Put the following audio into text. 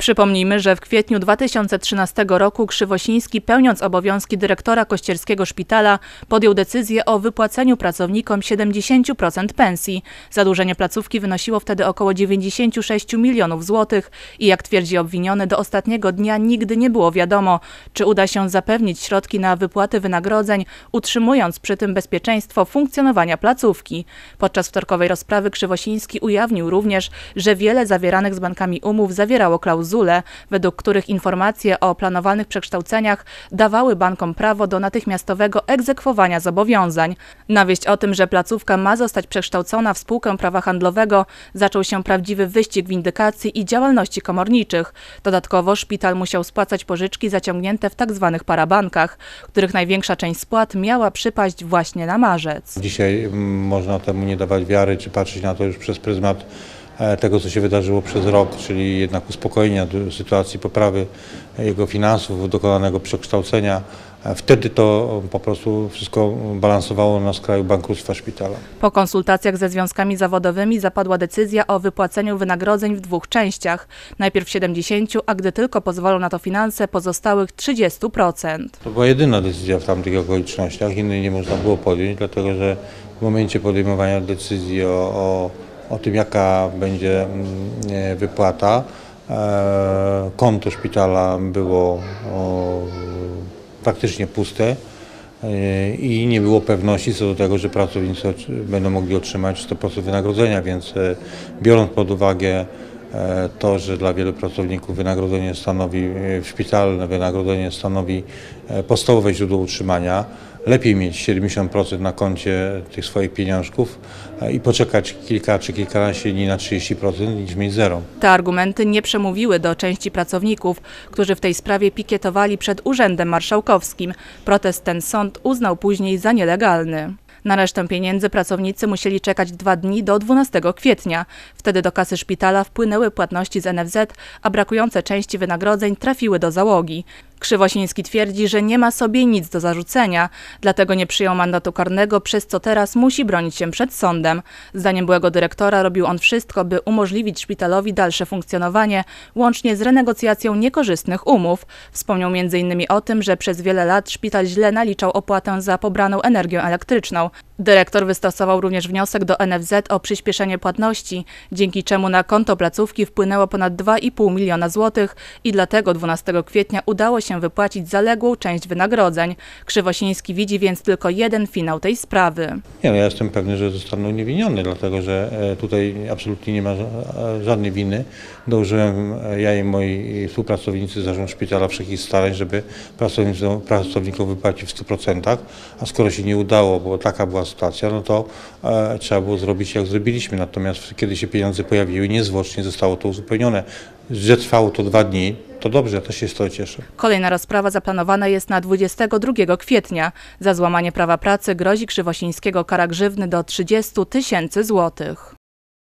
Przypomnijmy, że w kwietniu 2013 roku Krzywosiński, pełniąc obowiązki dyrektora Kościerskiego Szpitala, podjął decyzję o wypłaceniu pracownikom 70% pensji. Zadłużenie placówki wynosiło wtedy około 96 milionów złotych i jak twierdzi obwiniony, do ostatniego dnia nigdy nie było wiadomo, czy uda się zapewnić środki na wypłaty wynagrodzeń, utrzymując przy tym bezpieczeństwo funkcjonowania placówki. Podczas wtorkowej rozprawy Krzywosiński ujawnił również, że wiele zawieranych z bankami umów zawierało klauzule, według których informacje o planowanych przekształceniach dawały bankom prawo do natychmiastowego egzekwowania zobowiązań. Na wieść o tym, że placówka ma zostać przekształcona w spółkę prawa handlowego, zaczął się prawdziwy wyścig windykacji i działalności komorniczych. Dodatkowo szpital musiał spłacać pożyczki zaciągnięte w tzw. parabankach, których największa część spłat miała przypaść właśnie na marzec. Dzisiaj można temu nie dawać wiary, czy patrzeć na to już przez pryzmat tego, co się wydarzyło przez rok, czyli jednak uspokojenia sytuacji, poprawy jego finansów, dokonanego przekształcenia. Wtedy to po prostu wszystko balansowało na skraju bankructwa szpitala. Po konsultacjach ze związkami zawodowymi zapadła decyzja o wypłaceniu wynagrodzeń w dwóch częściach. Najpierw 70%, a gdy tylko pozwolą na to finanse, pozostałych 30%. To była jedyna decyzja w tamtych okolicznościach, innej nie można było podjąć, dlatego że w momencie podejmowania decyzji o tym, jaka będzie wypłata, konto szpitala było praktycznie puste i nie było pewności co do tego, że pracownicy będą mogli otrzymać 100% wynagrodzenia, więc biorąc pod uwagę to, że dla wielu pracowników wynagrodzenie stanowi, szpitalne wynagrodzenie stanowi podstawowe źródło utrzymania, lepiej mieć 70% na koncie tych swoich pieniążków i poczekać kilka czy kilkanaście dni na 30% niż mieć zero. Te argumenty nie przemówiły do części pracowników, którzy w tej sprawie pikietowali przed Urzędem Marszałkowskim. Protest ten sąd uznał później za nielegalny. Na resztę pieniędzy pracownicy musieli czekać 2 dni do 12 kwietnia. Wtedy do kasy szpitala wpłynęły płatności z NFZ, a brakujące części wynagrodzeń trafiły do załogi. Krzywosiński twierdzi, że nie ma sobie nic do zarzucenia, dlatego nie przyjął mandatu karnego, przez co teraz musi bronić się przed sądem. Zdaniem byłego dyrektora robił on wszystko, by umożliwić szpitalowi dalsze funkcjonowanie, łącznie z renegocjacją niekorzystnych umów. Wspomniał m.in. o tym, że przez wiele lat szpital źle naliczał opłatę za pobraną energię elektryczną. Dyrektor wystosował również wniosek do NFZ o przyspieszenie płatności, dzięki czemu na konto placówki wpłynęło ponad 2,5 miliona złotych i dlatego 12 kwietnia udało się wypłacić zaległą część wynagrodzeń. Krzywosiński widzi więc tylko jeden finał tej sprawy. Ja jestem pewny, że zostanę uniewinniony, dlatego że tutaj absolutnie nie ma żadnej winy. Dołożyłem ja i moi współpracownicy zarząd szpitala wszelkich starań, żeby pracownikom wypłacić w 100%, a skoro się nie udało, bo taka była sytuacja, no to trzeba było zrobić, jak zrobiliśmy. Natomiast kiedy się pieniądze pojawiły, niezwłocznie zostało to uzupełnione. Że trwało to 2 dni, to dobrze, ja też się z tego cieszę. Kolejna rozprawa zaplanowana jest na 22 kwietnia. Za złamanie prawa pracy grozi Krzywosińskiego kara grzywny do 30 000 złotych.